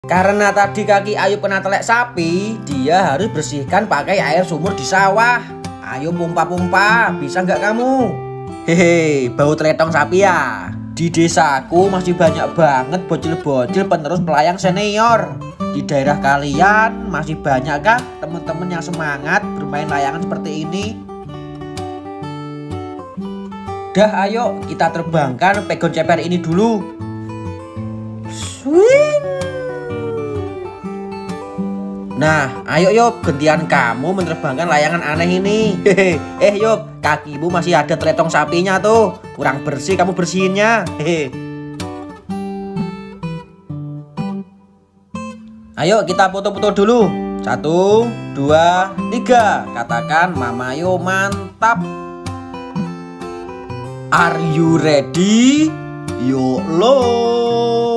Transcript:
Karena tadi kaki Ayub kena telek sapi, dia harus bersihkan pakai air sumur di sawah. Ayo pompa-pompa, bisa nggak kamu? Hehe, bau teletong sapi ya. Di desaku masih banyak banget bocil-bocil penerus pelayang senior. Di daerah kalian masih banyak kan teman-teman yang semangat bermain layangan seperti ini? Dah, ayo kita terbangkan pegon ceper ini dulu. Swing. Nah, ayo Yop, gantian kamu menerbangkan layangan aneh ini. Hehe, Yop, kakimu masih ada teletong sapinya tuh. Kurang bersih, kamu bersihinnya. Hehe. Ayo kita foto-foto dulu. 1, 2, 3. Katakan Mama Yo mantap. Are you ready? Yuk lo.